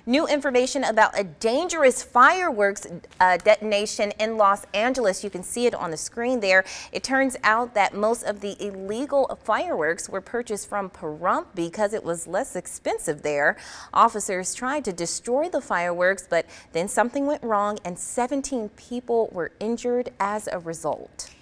New information about a dangerous fireworks detonation in Los Angeles. You can see it on the screen there. It turns out that most of the illegal fireworks were purchased from Pahrump because it was less expensive there. Officers tried to destroy the fireworks, but then something went wrong and 17 people were injured as a result.